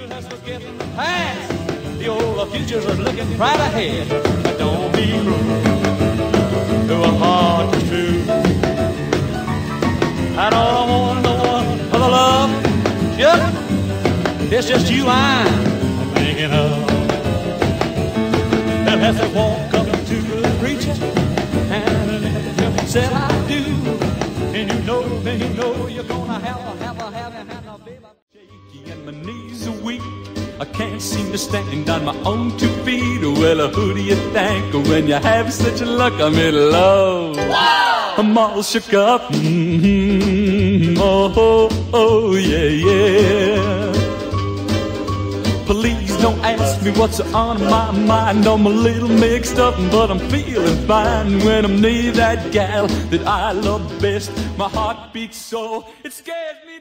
Let's forget the past. The old futures are looking right ahead. But don't be cruel to a heart that's true. I don't want no one for the love. Yep, it's just you I'm thinking of. And as they walk up to the preacher and said I do, and you know you're gonna have a baby. Shaky and my knees are weak. I can't seem to stand on my own 2 feet. Well, who do you think when you have such a luck? I'm in love. Wow! I'm all shook up. Mm-hmm. Oh, yeah. Please don't ask me what's on my mind. I'm a little mixed up, but I'm feeling fine when I'm near that gal that I love best. My heart beats so it scares me.